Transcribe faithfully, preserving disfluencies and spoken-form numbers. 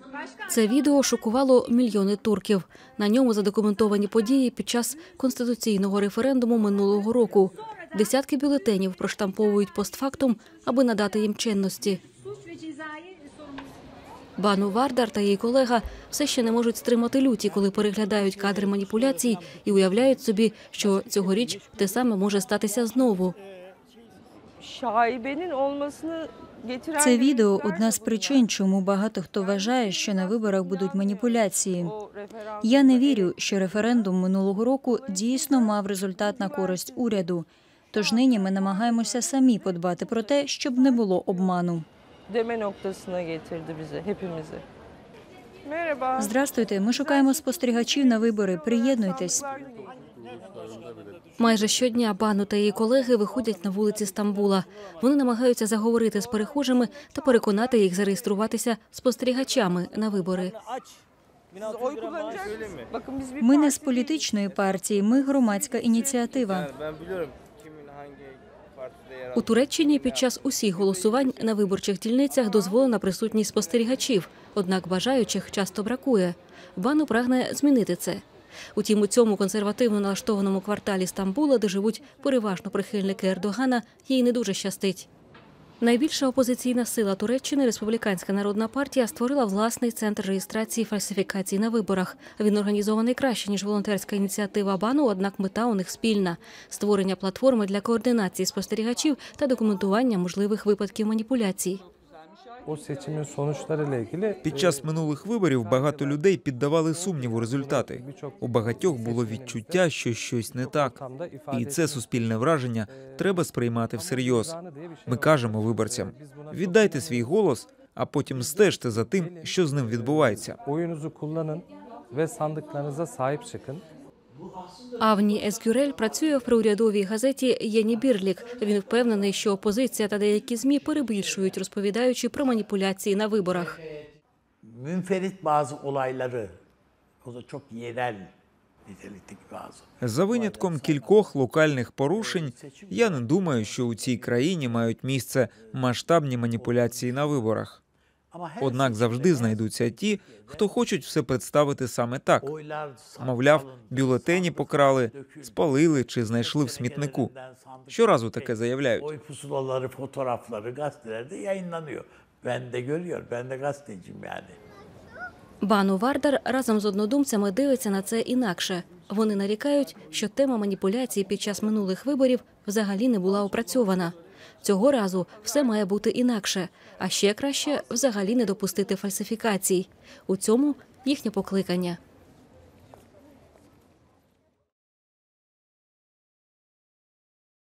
Це відео шокувало мільйони турків. На ньому задокументовані події під час конституційного референдуму минулого року. Десятки бюлетенів проштамповують постфактум, аби надати їм чинності. Бану Вардар та її колега все ще не можуть стримати люті, коли переглядають кадри маніпуляцій і уявляють собі, що цьогоріч те саме може статися знову. Це відео – одна з причин, чому багато хто вважає, що на виборах будуть маніпуляції. Я не вірю, що референдум минулого року дійсно мав результат на користь уряду. Тож нині ми намагаємося самі подбати про те, щоб не було обману. Здрастуйте, ми шукаємо спостерігачів на вибори. Приєднуйтесь. Майже щодня Бану та її колеги виходять на вулиці Стамбула. Вони намагаються заговорити з перехожими та переконати їх зареєструватися спостерігачами на вибори. Ми не з політичної партії, ми громадська ініціатива. У Туреччині під час усіх голосувань на виборчих дільницях дозволена присутність спостерігачів, однак бажаючих часто бракує. Бану прагне змінити це. Утім, у цьому консервативно налаштованому кварталі Стамбула, де живуть переважно прихильники Ердогана, їй не дуже щастить. Найбільша опозиційна сила Туреччини, Республіканська народна партія, створила власний центр реєстрації фальсифікацій на виборах. Він організований краще, ніж волонтерська ініціатива Бану, однак мета у них спільна – створення платформи для координації спостерігачів та документування можливих випадків маніпуляцій. Під час минулих виборів багато людей піддавали сумніву результати. У багатьох було відчуття, що щось не так. І це суспільне враження треба сприймати всерйоз. Ми кажемо виборцям, віддайте свій голос, а потім стежте за тим, що з ним відбувається. Авні Езгюрель працює в приурядовій газеті «Єні Бірлік». Він впевнений, що опозиція та деякі ЗМІ перебільшують, розповідаючи про маніпуляції на виборах. За винятком кількох локальних порушень, я не думаю, що у цій країні мають місце масштабні маніпуляції на виборах. Однак завжди знайдуться ті, хто хочуть все представити саме так. Мовляв, бюлетені покрали, спалили чи знайшли в смітнику. Щоразу таке заявляють. Бану Вардар разом з однодумцями дивиться на це інакше. Вони нарікають, що тема маніпуляцій під час минулих виборів взагалі не була опрацьована. Цього разу все має бути інакше, а ще краще взагалі не допустити фальсифікацій. У цьому їхнє покликання.